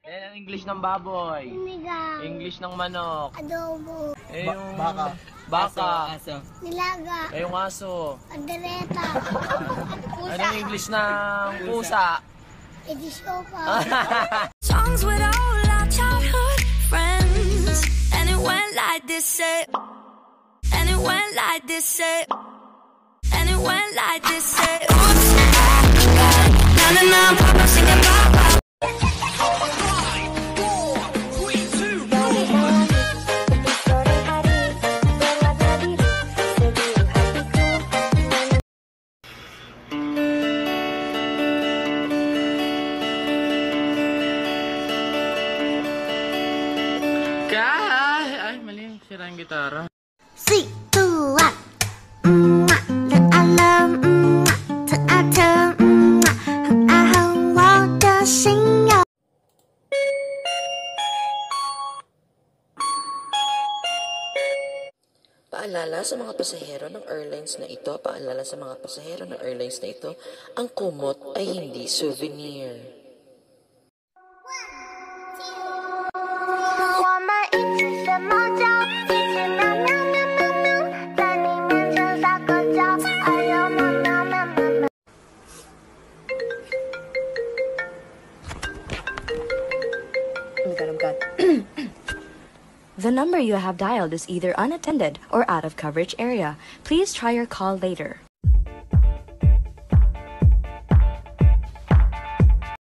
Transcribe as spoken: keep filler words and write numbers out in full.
Eh, ang English ng baboy. Sinigang. English ng manok. Adobo. Eh, yung... Baka. Baka. Aso. Nilaga. Eh, yung aso. Pandereta. Pusa. Ano yung English ng pusa? Edisopa. Songs with all our childhood friends, and it went like this, say, and it went like this, say, and it went like this, say, oops, na na na, papa singing papa. Ay, mali. Sira yung gitara. three, two, one. Mwah, thật anh love, mwah, thật anh thơm, mwah, thật anh hâm mộ cho sinh nhật. Paalala sa mga pasahero ng airlines na ito, paalala sa mga pasahero ng airlines na ito, ang kumot ay hindi souvenir. 我们一起学猫叫，一起喵喵喵喵喵，在你面前撒个娇，哎呦喵喵喵喵喵。 The number you have dialed is either unattended or out of coverage area. Please try your call later.